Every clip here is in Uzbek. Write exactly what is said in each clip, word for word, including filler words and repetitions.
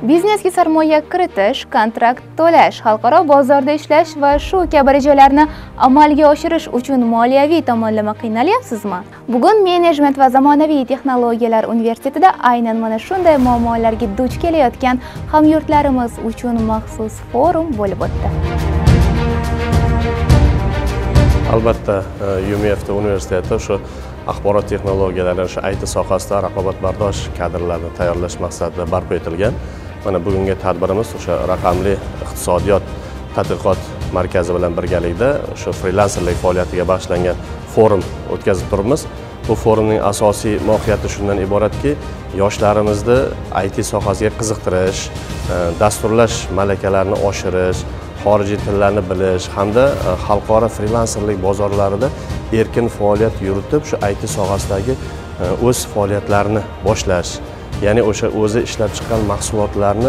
Biznesga sarmoya kiritish, kontrakt to'lash, xalqaro bozorda ishlash va shu kabi rejalarni amalga oshirish uchun moliyaviy tomonlama qiynalyapsizmi? Bugun Menejment va zamonaviy texnologiyalar universitetida aynan mana shunday muammolarga duch kelayotgan hamyurtlarimiz uchun maxsus forum bo'lib o'tdi. Albatta, U M F universiteti shu axborot texnologiyalari, shu I T sohasida raqobatbardosh kadrlarni tayyorlash maqsadida barpo etilgan. Mana bugungi tadbirimiz o'sha raqamli iqtisodiyot tadqiqot markazi bilan birgalikda o'sha frilanserlik faoliyatiga bag'ishlangan forum o'tkazib turibmiz. Bu forumning asosiy mohiyati shundan iboratki, yoshlarimizni I T sohasiga qiziqtirish, dasturlash malakalarini oshirish, xorijiy tillarni bilish hamda xalqaro frilanserlik bozorlarida erkin faoliyat yuritib, shu I T sohasidagi o'z faoliyatlarini boshlash, ya'ni o'sha o'zi ishlab chiqqan mahsulotlarni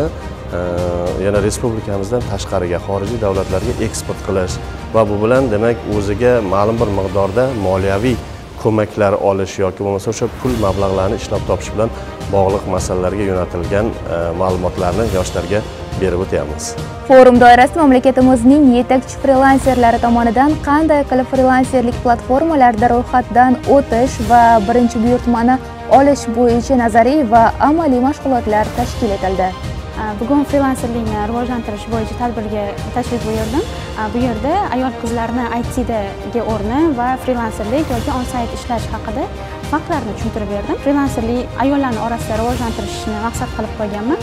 yana respublikamizdan tashqariga, xorijiy davlatlarga eksport qilish va bu bilan demak o'ziga ma'lum bir miqdorda moliyaviy ko'maklar olish yoki bo'lmasa o'sha pul mablag'larini ishlab topish bilan bog'liq masalalarga yo'naltirilgan ma'lumotlarni yoshlarga berib o'tyapmiz. Forum doirasida mamlakatimizning yetakchi frilanserlari tomonidan qanday qilib frilanserlik platformalarida ro'yxatdan o'tish va birinchi buyurtmani olish bo'yicha nazariy va amaliy mashg'ulotlar tashkil etildi. Bugun frilanserlikni rivojlantirish bo'yicha tadbirga tashrif buyurdim. Bu yerda ayol qizlarni I T'dagi o'rni va frilanserlik yoki on-sayt ishlash haqida faktlarni tushuntirib berdim. Frilanserlik ayollarning orasida rivojlantirishni maqsad qilib qo'yganman.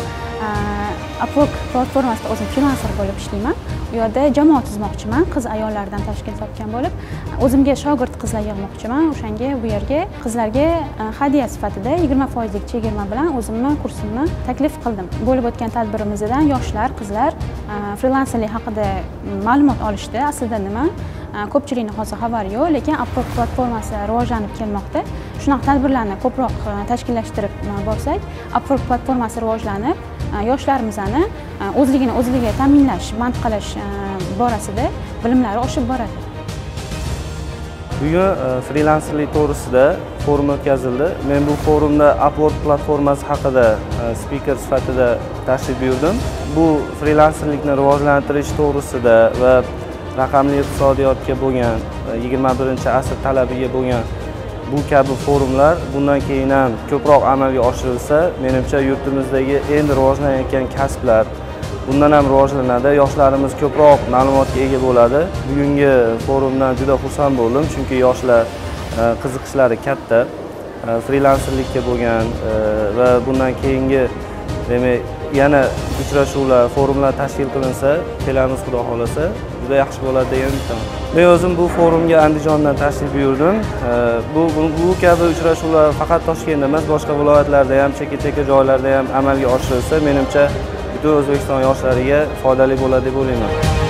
Upwork platformasida o'zim frilanser bo'lib ishlayman. U yerda jamoa tuzmoqchiman, qiz ayollardan tashkil topgan bo'lib, o'zimga shogird qizlar yig'moqchiman. O'shanga bu yerga qizlarga hadya sifatida yigirma foizlik chegirma bilan o'zimni kursimni taklif qildim. Bo'lib o'tgan tadbirimizdan yoshlar, qizlar frilanserlik haqida ma'lumot olishdi. Aslida nima? Ko'pchilikning hozir xabari yo'q, lekin Upwork platformasi rivojlanib kelmoqda. Shunaqa tadbirlarni ko'proq tashkillashtirib borsak, Upwork platformasi rivojlanib, yoshlarimizni o'zligini o'zligi ta'minlash, band qilish borasida bilimlari oshib boradi. Bugun frilanserlik to'g'risida forum o'tkazildi. Men bu forumda Upwork platformasi haqida speaker sifatida tashrif buyurdim. Bu frilanserlikni rivojlantirish to'g'risida va raqamli iqtisodiyotga bo'lgan yigirma birinchi asr talabiga bo'lgan bu kabi forumlar bundan keyin ham ko'proq amalga oshirilsa, menimcha yurtimizdagi endi rivojlanayotgan kasblar bundan ham rivojlanadi, yoshlarimiz ko'proq ma'lumotga ega bo'ladi. Bugungi forumdan juda xursand bo'ldim, chunki yoshlar qiziqishlari katta. Frilanserlikka bo'lgan va bundan keyingi demak yana uchrashuvlar, forumlar tashkil qilinsa, kelamiz xudo xolasa, juda yaxshi bo'ladi degan umiddaman. Men o'zim bu forumga Andijondan tashrif buyurdim. Bu bu kabi uchrashuvlar faqat Toshkentda emas, boshqa viloyatlarda ham, chekka-chekka joylarda ham amalga oshirilsa, menimcha butun O'zbekiston yoshlariga foydali bo'ladi deb o'ylayman.